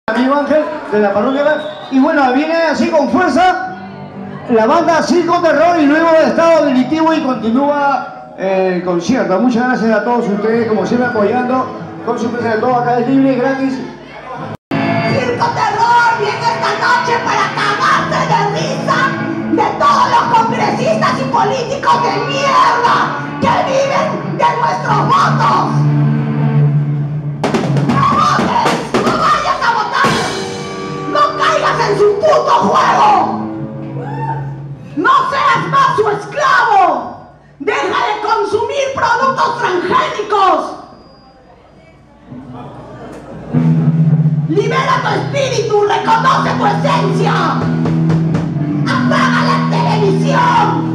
Amigo Ángel de la parroquia. Y bueno, viene así con fuerza la banda Circo Terror y luego de estado delictivo y continúa el concierto. Muchas gracias a todos ustedes, como siempre apoyando con su presencia. Todo acá es libre y gratis. Circo Terror viene esta noche para cagarse de risa de todos los congresistas y políticos de mierda que viven de nuestros votos. En su puto juego. No seas más su esclavo. Deja de consumir productos transgénicos. Libera tu espíritu, reconoce tu esencia. Apaga la televisión.